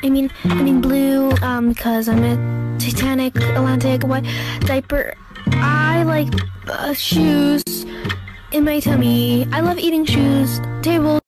I mean blue, because I'm a Titanic, Atlantic, what diaper. I like shoes in my tummy. I love eating shoes, tables.